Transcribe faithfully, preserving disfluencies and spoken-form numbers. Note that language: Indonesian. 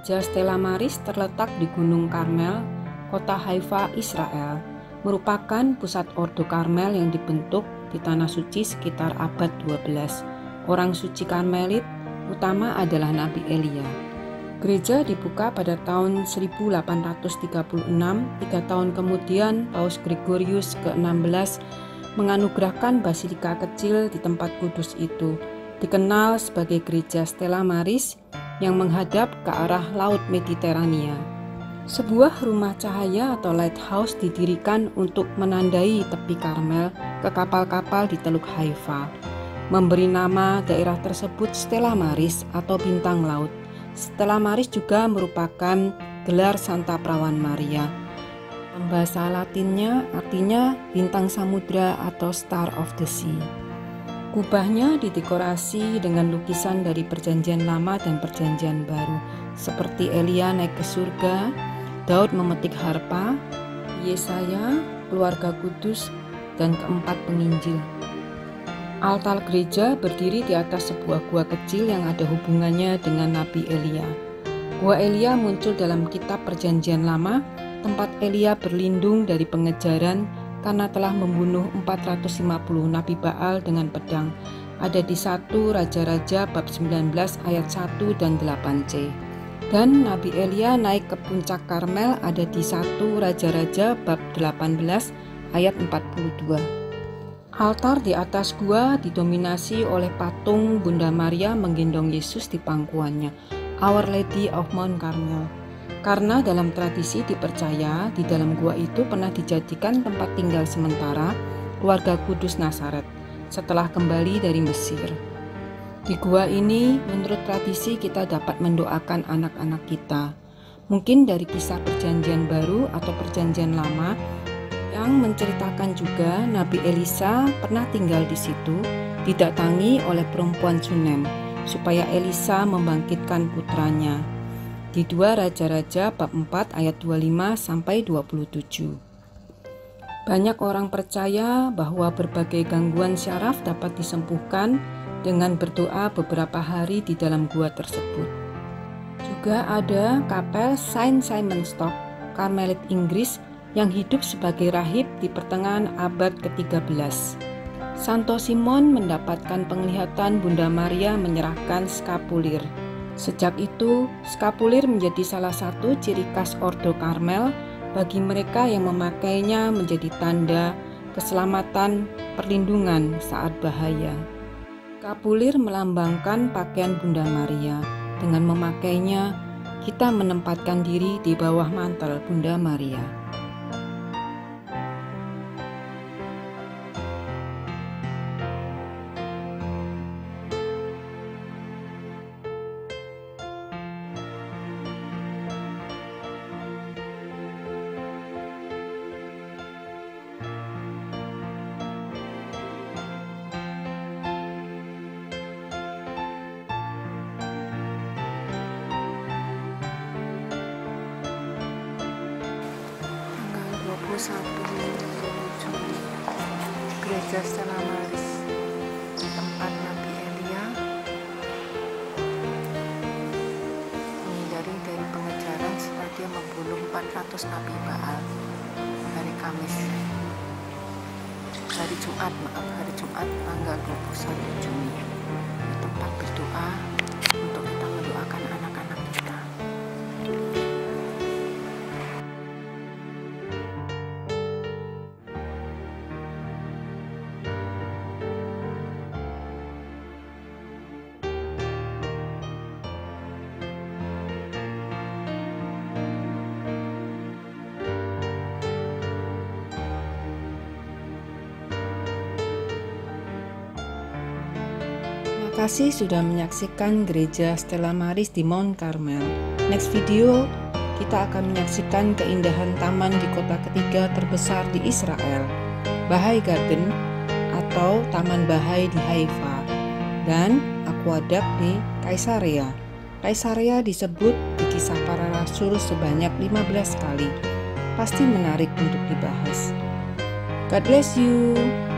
Gereja Stella Maris terletak di Gunung Karmel, kota Haifa, Israel, merupakan pusat Ordo Karmel yang dibentuk di Tanah Suci sekitar abad dua belas. Orang suci Karmelit utama adalah Nabi Elia. Gereja dibuka pada tahun seribu delapan ratus tiga puluh enam, tiga tahun kemudian Paus Gregorius ke enam belas menganugerahkan basilika kecil di tempat kudus itu, dikenal sebagai Gereja Stella Maris yang menghadap ke arah Laut Mediterania. Sebuah rumah cahaya atau lighthouse didirikan untuk menandai tepi Karmel ke kapal-kapal di Teluk Haifa, memberi nama daerah tersebut Stella Maris atau bintang laut. Stella Maris juga merupakan gelar Santa Perawan Maria. Bahasa Latinnya artinya bintang samudra atau Star of the Sea. Kubahnya didekorasi dengan lukisan dari Perjanjian Lama dan Perjanjian Baru, seperti Elia naik ke surga, Daud memetik harpa, Yesaya, keluarga kudus, dan keempat penginjil. Altar gereja berdiri di atas sebuah gua kecil yang ada hubungannya dengan Nabi Elia. Gua Elia muncul dalam kitab Perjanjian Lama, tempat Elia berlindung dari pengejaran karena telah membunuh empat ratus lima puluh nabi Baal dengan pedang. Ada di satu Raja-Raja bab sembilan belas ayat satu dan delapan c. Dan Nabi Elia naik ke puncak Karmel ada di satu Raja-Raja bab delapan belas ayat empat puluh dua. Altar di atas gua didominasi oleh patung Bunda Maria menggendong Yesus di pangkuannya, Our Lady of Mount Carmel. Karena dalam tradisi dipercaya di dalam gua itu pernah dijadikan tempat tinggal sementara keluarga kudus Nazaret setelah kembali dari Mesir. Di gua ini menurut tradisi kita dapat mendoakan anak-anak kita. Mungkin dari kisah Perjanjian Baru atau Perjanjian Lama yang menceritakan juga Nabi Elisa pernah tinggal di situ, didatangi oleh perempuan Sunem supaya Elisa membangkitkan putranya. Di dua Raja-Raja bab empat ayat dua puluh lima sampai dua puluh tujuh. Banyak orang percaya bahwa berbagai gangguan syaraf dapat disembuhkan dengan berdoa beberapa hari di dalam gua tersebut. Juga ada kapel Saint Simon Stock, Karmelit Inggris, yang hidup sebagai rahib di pertengahan abad ke tiga belas. Santo Simon mendapatkan penglihatan Bunda Maria menyerahkan skapulir. Sejak itu, skapulir menjadi salah satu ciri khas Ordo Karmel. Bagi mereka yang memakainya menjadi tanda keselamatan, perlindungan saat bahaya. Skapulir melambangkan pakaian Bunda Maria. Dengan memakainya, kita menempatkan diri di bawah mantel Bunda Maria. satu Juli, Gereja Stella Maris, tempat Nabi Elia menghindari dari pengejaran setelah dia membunuh empat ratus nabi Baal. Hari Kamis, hari Jumat, maaf hari Jumat tanggal dua puluh satu Juni, tempat berdoa untuk kita mendoakan anak-anak kita. Terima kasih sudah menyaksikan Gereja Stella Maris di Mount Carmel. Next video, kita akan menyaksikan keindahan taman di kota ketiga terbesar di Israel, Bahai Garden atau Taman Bahai di Haifa, dan Aqueduct di Kaisarea. Kaisarea disebut di Kisah Para Rasul sebanyak lima belas kali. Pasti menarik untuk dibahas. God bless you.